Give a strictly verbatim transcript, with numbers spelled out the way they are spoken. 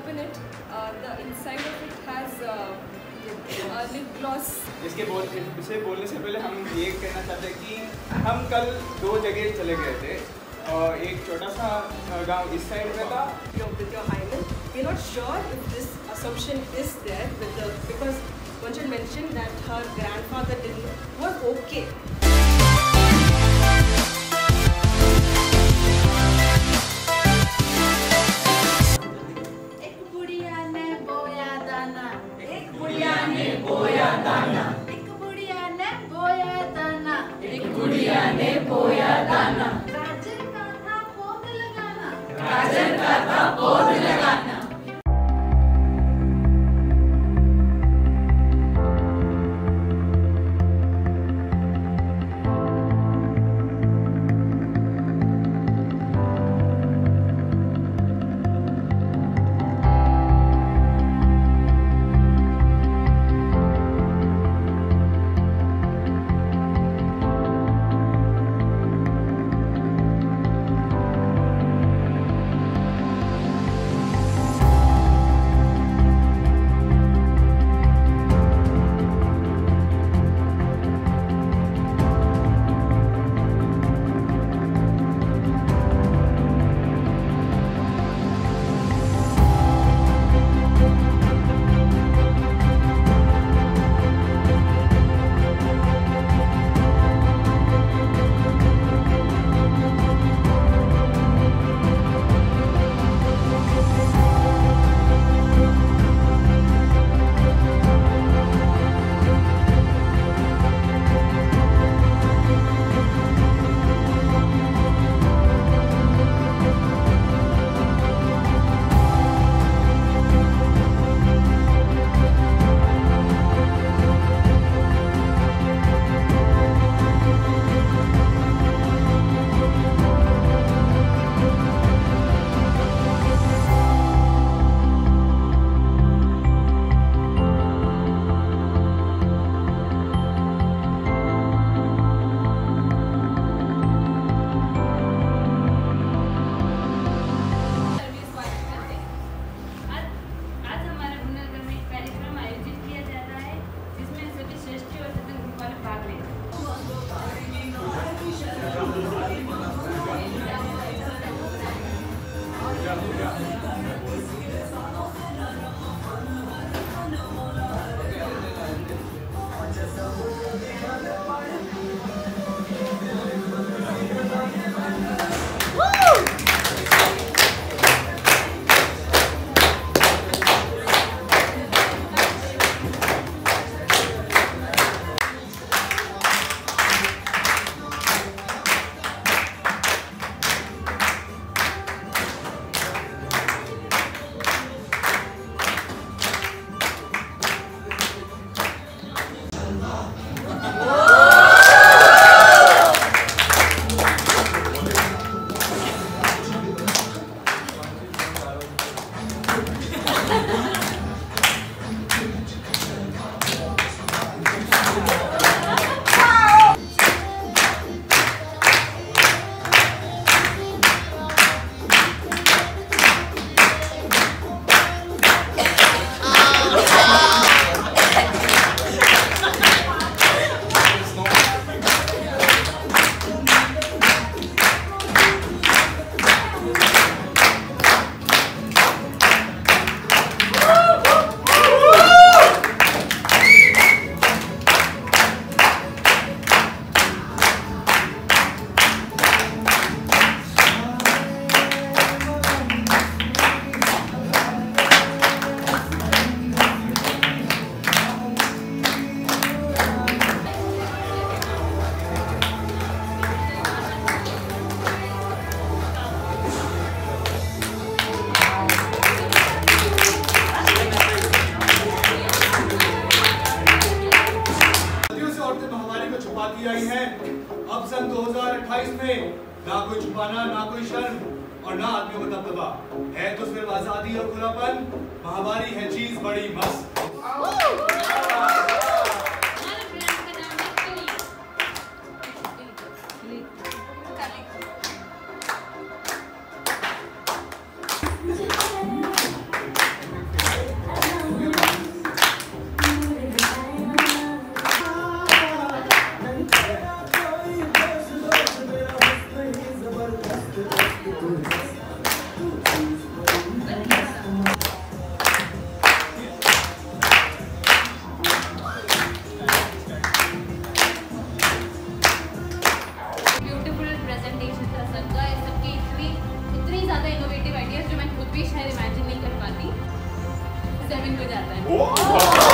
open it, uh, the inside of it has uh, uh, lip gloss. इसके बोल इसे बोलने से पहले हम ये कहना चाहते हैं कि हम कल दो जगह चले गए थे और एक छोटा सा गांव इस साइड में था. With your island, we're not sure if this assumption is there with the, because Vanchal mentioned that her grandfather didn't was okay. एक बुढ़िया ने बोया दाना, एक बुढ़िया ने बोया दाना, एक बुढ़िया ने बोया दाना, एक बुढ़िया ने बोया दाना. गाजर का था पौध लगाना, गाजर का था पौध लगाना. ना कोई छुपाना, ना कोई शर्म और ना आदमियों को दबदबा है तो सिर्फ आजादी और खुलापन। महामारी है चीज बड़ी मस्त। हेवन को जाता है।